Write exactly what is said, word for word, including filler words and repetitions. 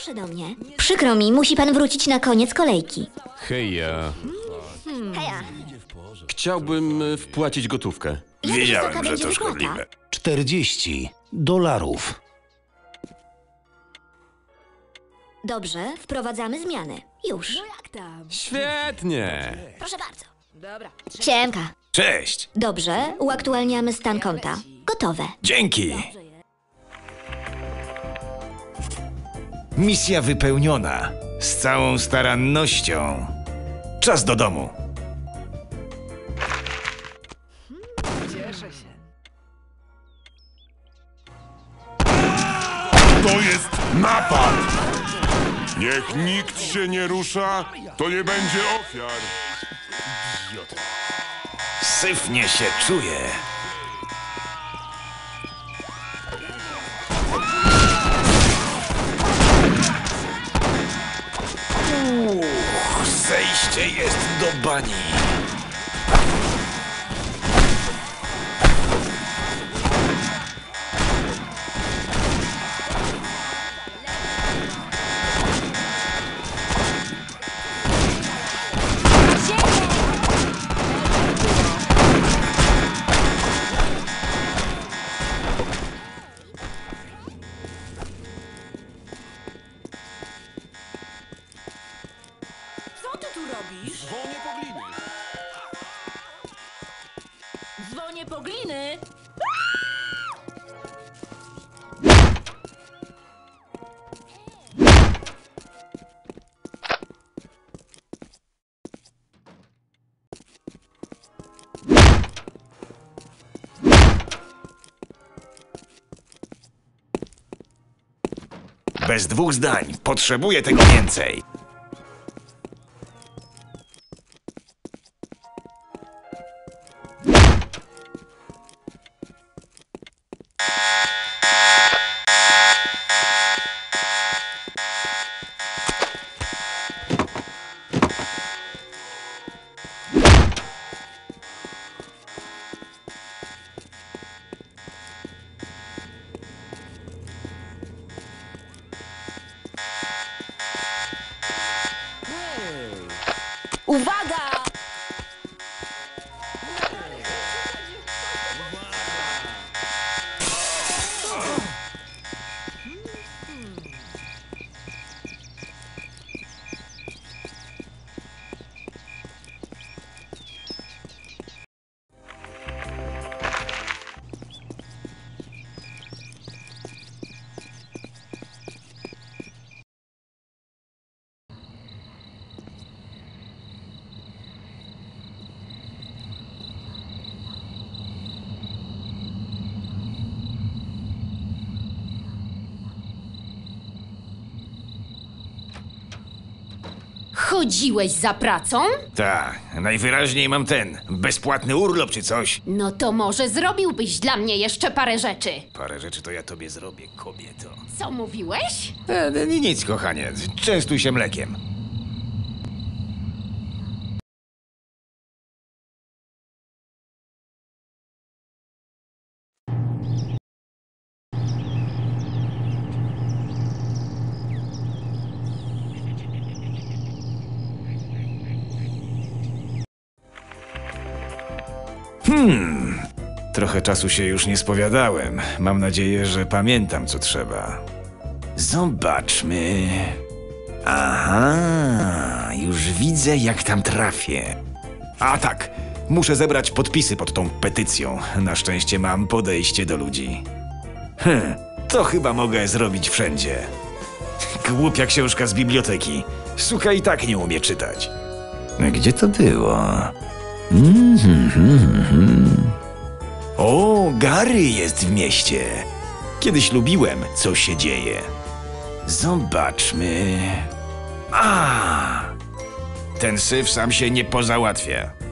Proszę do mnie. Przykro mi, musi pan wrócić na koniec kolejki. Heja. Heja. Chciałbym y, wpłacić gotówkę. Jak Wiedziałem, wysoka że będzie to wypłata? szkodliwe. czterdzieści dolarów. Dobrze, wprowadzamy zmiany. Już. Świetnie. Proszę bardzo. Siemka. Cześć. Dobrze, uaktualniamy stan konta. Gotowe. Dzięki. Misja wypełniona. Z całą starannością. Czas do domu. To jest napad! Niech nikt się nie rusza, to nie będzie ofiar. Syfnie się czuję. Uch, zejście jest do bani. Co ty tu robisz? Dzwonię po gliny. Dzwonię po gliny. Bez dwóch zdań. Potrzebuję tego więcej. Uwaga! Chodziłeś za pracą? Tak, najwyraźniej mam ten, bezpłatny urlop czy coś. No to może zrobiłbyś dla mnie jeszcze parę rzeczy. Parę rzeczy to ja tobie zrobię, kobieto. Co mówiłeś? E, nic, kochanie, częstuj się mlekiem. Hmm, trochę czasu się już nie spowiadałem. Mam nadzieję, że pamiętam, co trzeba. Zobaczmy. Aha, już widzę, jak tam trafię. A tak, muszę zebrać podpisy pod tą petycją. Na szczęście mam podejście do ludzi. Hm, to chyba mogę zrobić wszędzie. Głupia książka z biblioteki. Suka i tak nie umie czytać. Gdzie to było? Mm-hmm. O, Gary jest w mieście. Kiedyś lubiłem, co się dzieje. Zobaczmy. A, ten syf sam się nie pozałatwia.